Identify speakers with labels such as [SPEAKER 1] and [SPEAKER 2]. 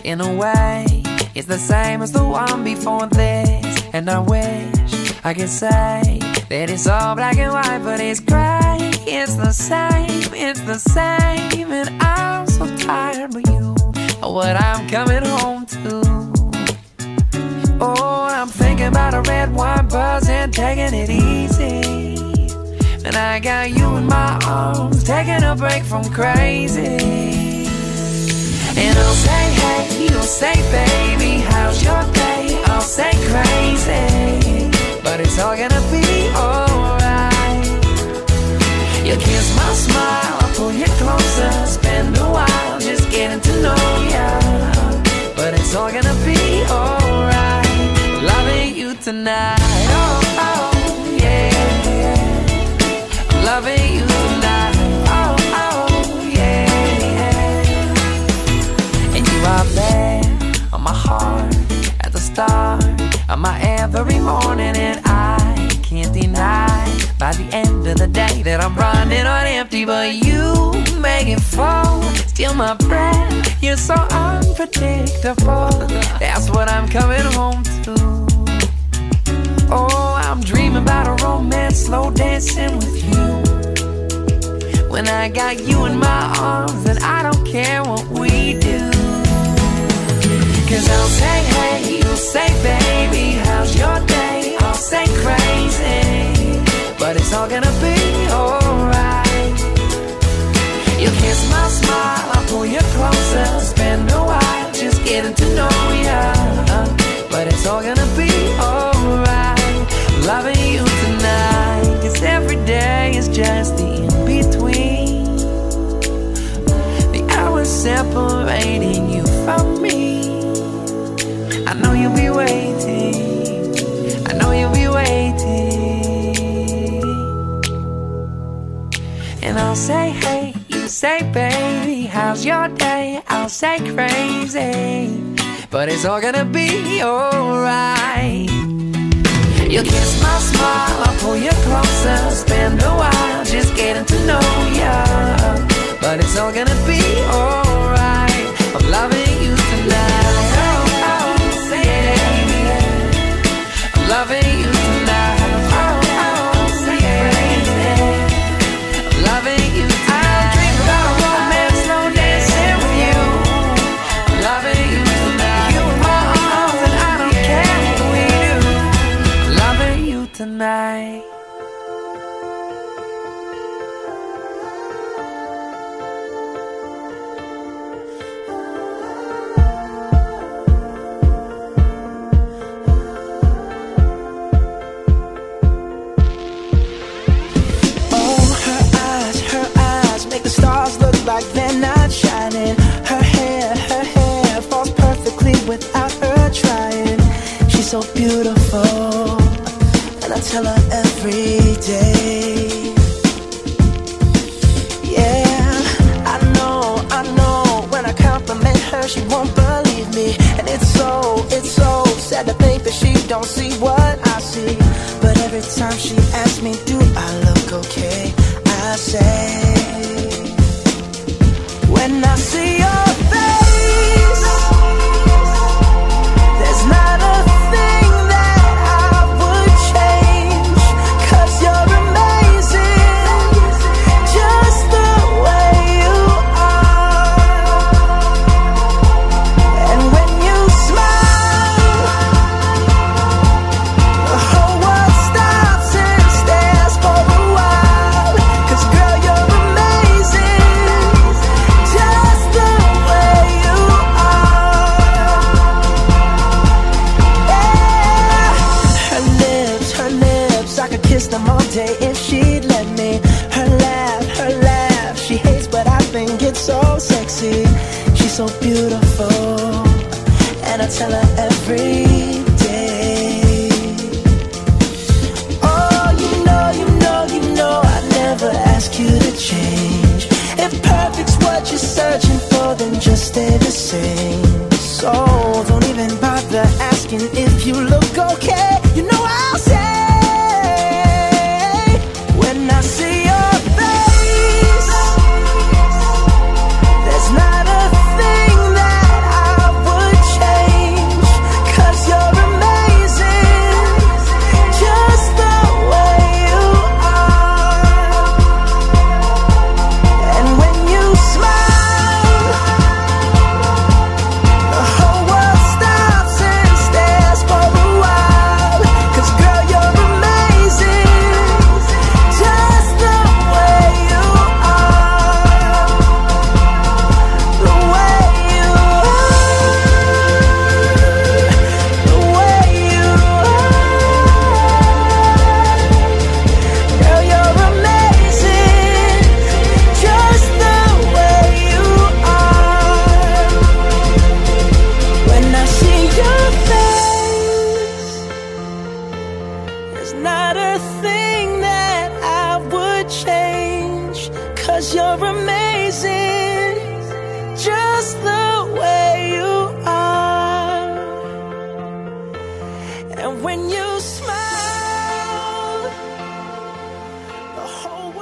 [SPEAKER 1] In a way, it's the same as the one before this. And I wish I could say that it's all black and white, but it's gray. It's the same, it's the same. And I'm so tired of you, of what I'm coming home to. Oh, I'm thinking about a red wine buzz and taking it easy. And I got you in my arms, taking a break from crazy. And I'll say, hey, you'll say, baby, how's your day? I'll say crazy, but it's all gonna be alright. You kiss my smile, I'll pull you closer, spend a while just getting to know ya. But it's all gonna be alright, loving you tonight. Oh, oh, yeah, yeah. I'm loving you tonight. Oh, oh, yeah, yeah. And you are there on my heart, at the start of my every morning. And I can't deny by the end of the day that I'm running on empty. But you make it fall, steal my breath. You're so unpredictable, that's what I'm coming home to. Oh, I'm dreaming about a romance, slow dancing with you. When I got you in my arms, and I don't care what we do. Cause I'll say, hey, you'll say, baby, how's your day? I'll say crazy, but it's all gonna be alright. You kiss my smile, I'll pull you closer, spend a while just getting to know ya. But it's all gonna be alright, loving you tonight. Cause every day is just the in-between, the hours separating you from me. I know you'll be waiting, I know you'll be waiting. And I'll say, hey, you say, baby, how's your day? I'll say crazy, but it's all gonna be alright. You kiss my smile, I'll pull you closer, spend a while just getting to know ya. But it's all gonna be alright, I'm loving you tonight. Oh, oh, yeah, I'm loving you tonight. Oh, oh, yeah, I'm loving you tonight. I dream about a romance, slow dancing with you. I'm loving you tonight. You in my arms and I don't care what we do. I'm loving you tonight.
[SPEAKER 2] Like they're not shining. Her hair falls perfectly without her trying. She's so beautiful, and I tell her every day. Yeah, I know, when I compliment her, she won't believe me. And it's so sad to think that she don't see what I see. But every time she asks me, do I look okay? I say, when I see your face, there's not a thing that I would change. 'Cause you're amazing, just the way you are. And when you smile, the whole world stops and stares for a while. 'Cause girl, you're amazing, just the way you are. Yeah. Her lips, I could kiss them all day if she'd let me. Her laugh, she hates but I think it's so sexy. She's so beautiful, and I tell her every day. Oh, you know, I'd never ask you to change. If perfect's what you're searching for, then just stay the same. So don't even bother asking if you look okay. You know I'll say, when I see your face, there's not a thing that I would 'cause you're amazing, just the way you are. And when you smile, the whole